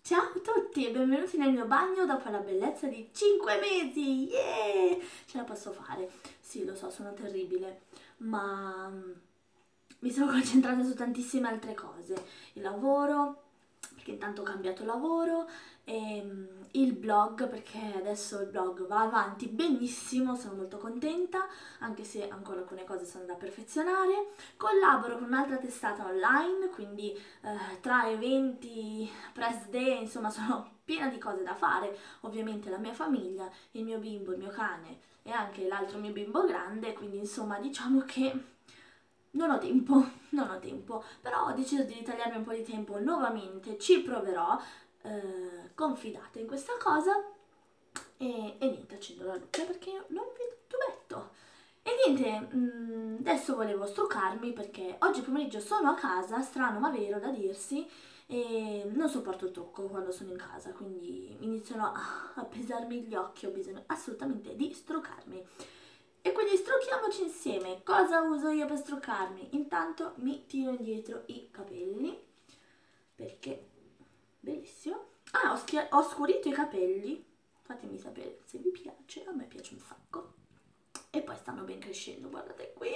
Ciao a tutti e benvenuti nel mio bagno dopo la bellezza di 5 mesi! Yeah! Ce la posso fare. Sì, lo so, sono terribile, ma mi sono concentrata su tantissime altre cose. Il lavoro, perché intanto ho cambiato lavoro, il blog, perché adesso il blog va avanti benissimo, sono molto contenta, anche se ancora alcune cose sono da perfezionare. Collaboro con un'altra testata online, quindi tra eventi, press day, insomma sono piena di cose da fare, ovviamente la mia famiglia, il mio bimbo, il mio cane e anche l'altro mio bimbo grande, quindi insomma diciamo che non ho tempo, non ho tempo, però ho deciso di ritagliarmi un po' di tempo nuovamente, ci proverò, confidate in questa cosa e niente, accendo la luce perché io non vedo il tubetto. E niente, adesso volevo struccarmi perché oggi pomeriggio sono a casa, strano ma vero da dirsi, e non sopporto il trucco quando sono in casa, quindi iniziano a pesarmi gli occhi, ho bisogno assolutamente di struccarmi. E quindi strucchiamoci insieme. Cosa uso io per struccarmi? Intanto mi tiro indietro i capelli, perché bellissimo. Ah, ho scurito i capelli, fatemi sapere se vi piace, a me piace un sacco. E poi stanno ben crescendo, guardate qui.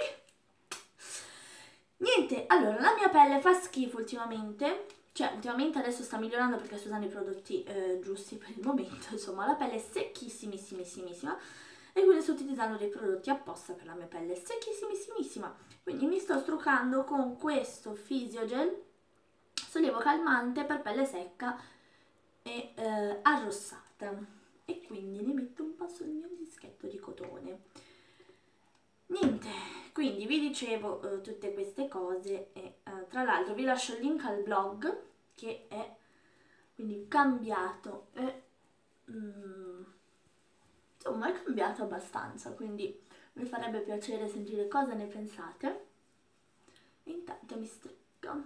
Niente, allora la mia pelle fa schifo ultimamente, cioè ultimamente adesso sta migliorando perché sto usando i prodotti giusti per il momento, insomma la pelle è secchissimissimissima e quindi sto utilizzando dei prodotti apposta per la mia pelle secchissimissimissima. Quindi mi sto struccando con questo Physiogel sollievo calmante per pelle secca e arrossata, e quindi ne metto un po' sul mio dischetto di cotone. Niente, quindi vi dicevo tutte queste cose e tra l'altro vi lascio il link al blog che è quindi cambiato e insomma è cambiato abbastanza, quindi mi farebbe piacere sentire cosa ne pensate. Intanto mi strucco.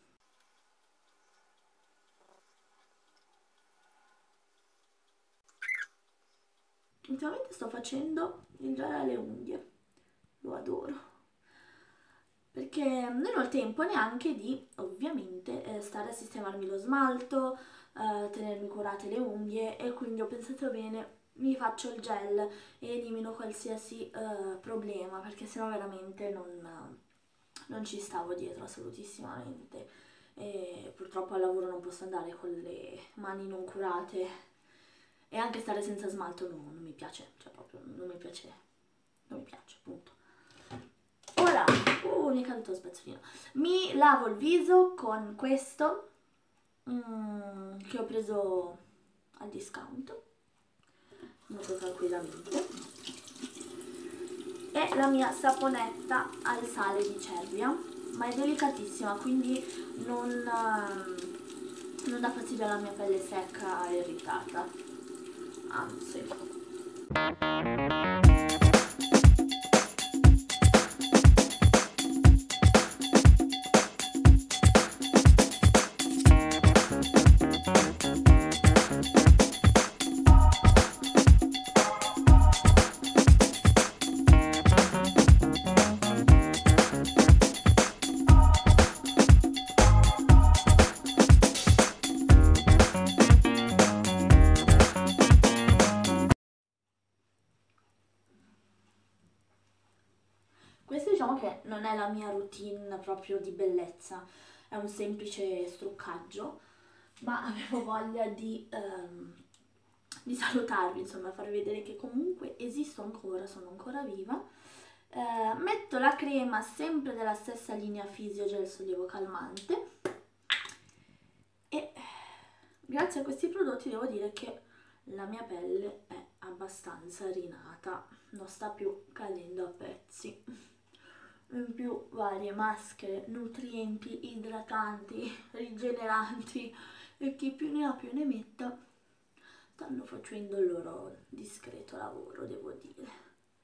Ultimamente sto facendo il gel alle unghie, lo adoro, perché non ho il tempo neanche di, ovviamente, stare a sistemarmi lo smalto, tenermi curate le unghie, e quindi ho pensato bene, mi faccio il gel e elimino qualsiasi problema, perché sennò veramente non ci stavo dietro assolutissimamente. E purtroppo al lavoro non posso andare con le mani non curate e anche stare senza smalto non mi piace, cioè proprio non mi piace, punto. Ora, mi è caduto lo spazzolino. Mi lavo il viso con questo che ho preso al discount, molto tranquillamente, e la mia saponetta al sale di Cervia, ma è delicatissima, quindi non dà fastidio alla mia pelle secca e irritata, anzi. Questo diciamo che non è la mia routine proprio di bellezza, è un semplice struccaggio, ma avevo voglia di salutarvi, insomma, farvi vedere che comunque esisto ancora, sono ancora viva. Metto la crema sempre della stessa linea Physiogel sollievo calmante e grazie a questi prodotti devo dire che la mia pelle è abbastanza rinata, non sta più cadendo a pezzi. In più varie maschere, nutrienti, idratanti, rigeneranti e chi più ne ha più ne metta stanno facendo il loro discreto lavoro, devo dire.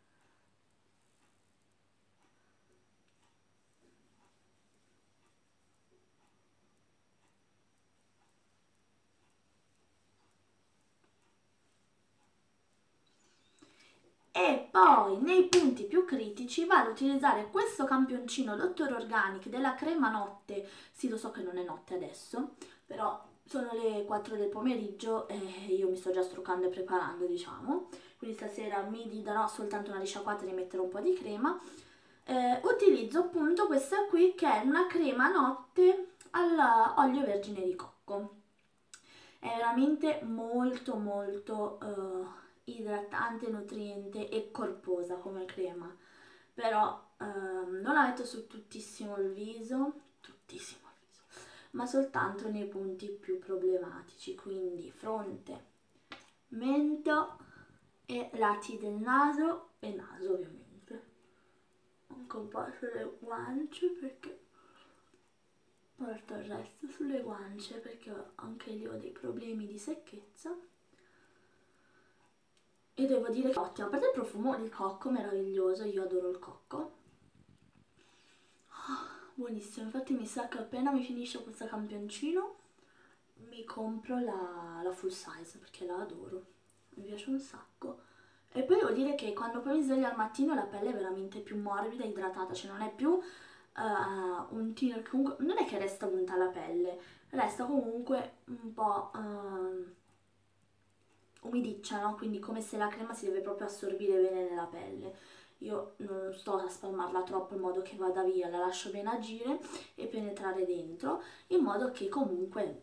E poi nei punti più critici vado ad utilizzare questo campioncino Dr. Organic della crema notte. Sì, lo so che non è notte adesso, però Sono le 4 del pomeriggio e io mi sto già struccando e preparando, diciamo. Quindi stasera mi darò soltanto una risciacquata e di mettere un po' di crema. Utilizzo appunto questa qui che è una crema notte all'olio vergine di cocco. È veramente molto molto idratante, nutriente e corposa come crema. Però non la metto su tuttissimo il viso, ma soltanto nei punti più problematici, quindi fronte, mento e lati del naso e naso ovviamente. Anche un po' sulle guance perché porto il resto sulle guance perché anche lì ho dei problemi di secchezza. E devo dire che è ottimo, a parte il profumo di cocco meraviglioso, io adoro il cocco. Buonissimo, infatti mi sa che appena mi finisce questo campioncino mi compro la full size perché la adoro, mi piace un sacco. E poi devo dire che quando poi mi sveglio al mattino la pelle è veramente più morbida e idratata, cioè non è più un tino che comunque non è che resta unta la pelle, resta comunque un po' umidiccia, no? Quindi come se la crema si deve proprio assorbire bene nella pelle. Io non sto a spalmarla troppo in modo che vada via, la lascio ben agire e penetrare dentro, in modo che comunque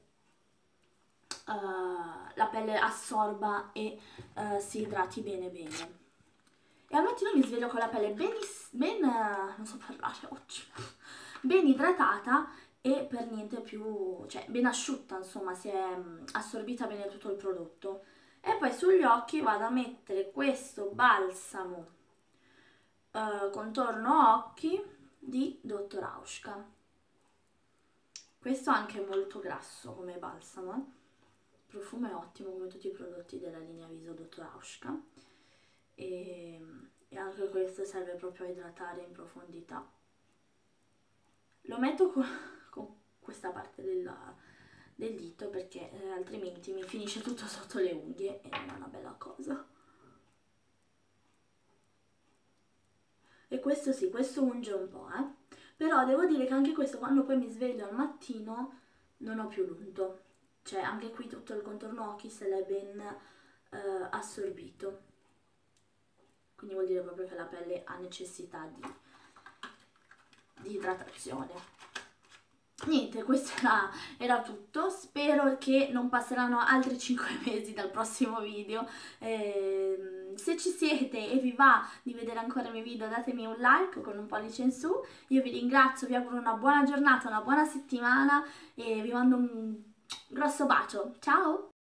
la pelle assorba e si idrati bene bene. E al mattino mi sveglio con la pelle non so parlare oggi, ben idratata e per niente più, cioè ben asciutta, insomma, si è assorbita bene tutto il prodotto. E poi sugli occhi vado a mettere questo balsamo contorno occhi di Dr. Hauschka. Questo anche è molto grasso come balsamo, il profumo è ottimo come tutti i prodotti della linea viso Dr. Hauschka e anche questo serve proprio a idratare in profondità. Lo metto con questa parte del dito perché altrimenti mi finisce tutto sotto le unghie e non è una bella cosa. E questo sì, questo unge un po', però devo dire che anche questo quando poi mi sveglio al mattino non ho più l'unto, cioè anche qui tutto il contorno occhi se l'è ben assorbito, quindi vuol dire proprio che la pelle ha necessità di idratazione. Niente, questo era tutto, spero che non passeranno altri 5 mesi dal prossimo video. Se ci siete e vi va di vedere ancora i miei video datemi un like con un pollice in su, io vi ringrazio, vi auguro una buona giornata, una buona settimana e vi mando un grosso bacio, ciao!